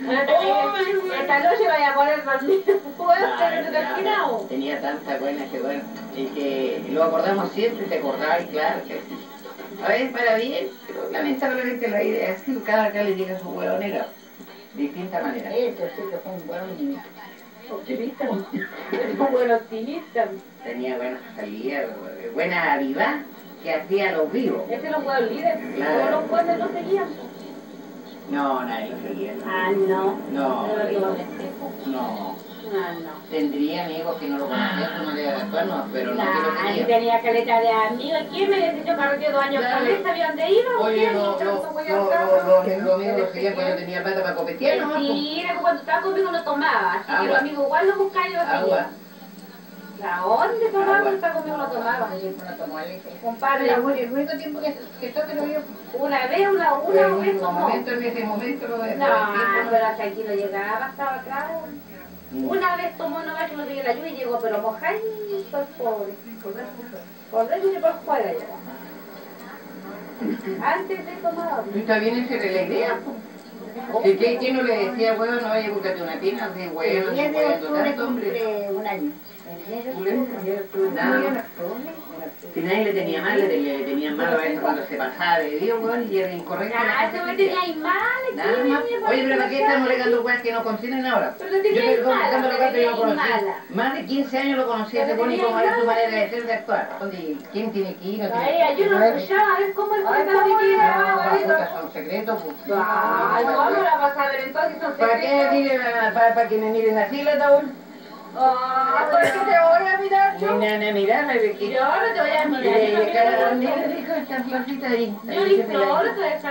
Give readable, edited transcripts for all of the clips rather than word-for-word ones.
Esta noche vaya a poner dormir. Tenía tanta buena que bueno, y que lo acordamos siempre, te acordás, y claro que sí. A veces para bien, pero lamentablemente la idea es que cada acá le llega su huevonera, de distinta manera. Eso sí que fue un buen optimista. Un buen optimista. Tenía buenas salidas, buena avidad que hacía los vivos. Este los huevos líderes. Claro. Todos los jueces lo seguían. No, nadie lo seguía. Ah, no. No. No. Ah, no. Tendría amigos que no lo conocían, no le actuarnos, pero no que lo Nah, querían. tenía caleta de amigos. ¿Quién me decía yo carreteo 2 años Claro. con él? ¿Sabía dónde iba? Oye, los amigos los seguían cuando tenía plata para copetear, ¿no? Sí, era cuando estaba conmigo no tomaba. Así que Agua. los amigos igual lo buscaban y lo Agua. seguían. ¿La dónde tomaba cuando estaba conmigo no tomaba? Compadre, El único tiempo que esto te lo vio. una vez, una vez tomó. En ese momento lo de... No, pero hasta aquí no llegaba, estaba atrás. Una vez tomó nomás que no tenía la lluvia y llegó, pero mojadito el pobre. Por dentro y por fuera llegó. Antes de tomar. Está bien esa era la idea, pues. ¿Quién no le decía, huevo, no vaya a buscarte una tina? Así, huevo, El 10 de huevo, octubre tanto, hombre. cumple un año. El 10 de octubre. Nada. Si nadie le tenía mal, le tenían mal a veces cuando se pasaba de Dios, weón, y era incorrecto. Ah, ese me tenía ahí mal, Nada más. Oye, pero ¿para qué estamos alegando weas que no consiguen ahora? Pero te tenía Yo ahí estoy contando lo que yo lo conocí. mala. Más de 15 años lo conocí, se pone como era su manera de ser, de actuar. ¿Dónde? ¿Quién tiene que ir? No tiene Ay, que ir. yo no escuchaba, a ver cómo es que estaba No, son secretos, pues. Ay, ¿cómo la vas a ver entonces? Son ¿Para qué miren, para que me miren así el ataúd? Ah, ¿por qué te voy a mirar yo? Nana, mirame, de que Yo no te voy a mirar. de cara, ¿dónde le dijo esta florcita ahí? Yo le imploro, te dejas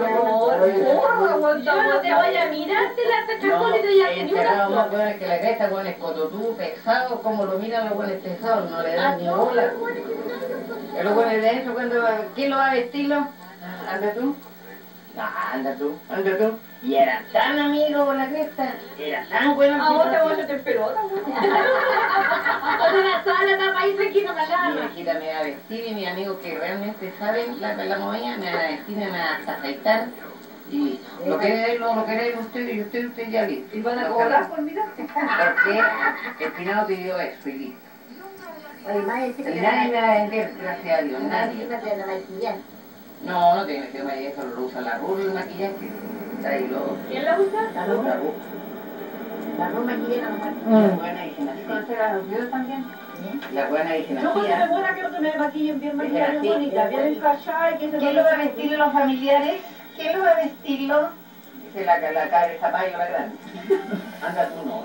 yo no te voy a mirar, te la sacas con y te voy a hacer ni una enterrado más flor. buenas que la cresta, buenos cototú, pesados, como lo miran los buenos pesados, no le dan ni bola. Los buenos de eso, ¿quién lo va a vestirlo? ¿Anda tú? No, anda tú. Y era tan amigo con la cresta, era tan bueno. A vos te voy a hacer pelota, güey. O sea, toda la tapa ahí tranquilo, Mi callada. viejita me va a vestir y mis amigos que realmente saben la movida me van a vestir, me van a hasta afeitar. Y lo queréis ustedes y ustedes ya listo. ¿Y van a cobrar por mirar? Porque el final pidió eso y listo. Oye, más dice que Y nadie me va a vender, gracias a Dios, nadie. te van a maquillar. No tiene que ver eso, lo usa la rubia el maquillaje. Ahí lo... ¿Quién la usa? La La ropa. rubia. La ropa maquillera nomás. La buena dicen así. ¿Conocer a los viudos también? La buena dicen Yo cuando me así. muera quiero que me maquillen bien maquillada, bien así. bonita, bien encachada y que se ¿Quién lo va a vestir de los familiares? ¿Quién lo va a vestirlo? Dice la cara de zapallo la grande. Anda tú no.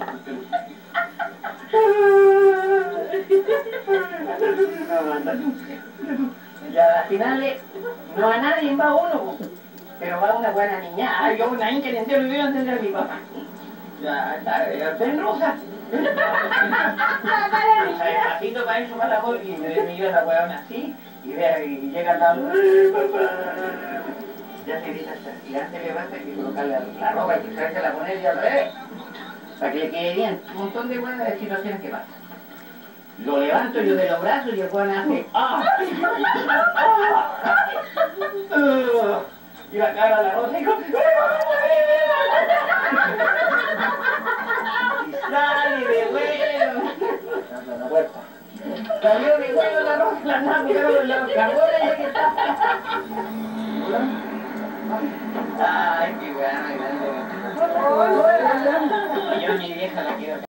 No, anda tú. Ya al final no a nadie va uno, pero va una buena niña. Ah, yo una niña que entero lo vieron entender a mi papá. Ya está en rosa. Despacito para eso, para la voz, y me iba la huevona así, y llega al lado. ¡Ay, papá! Ya se grita hasta y antes le basta que colocarle la ropa y que se la poner y al revés, para que le quede bien. Un montón de buenas situaciones que pasan. Lo levanto yo de los brazos y el huevón hace ¡ah! Y la cara a la rosa y digo y sale de vuelo. La puerta. Salió de vuelo la rosa, la nave, la cargó ella que está. Ay, qué bueno, grande. Yo a mi vieja la quiero.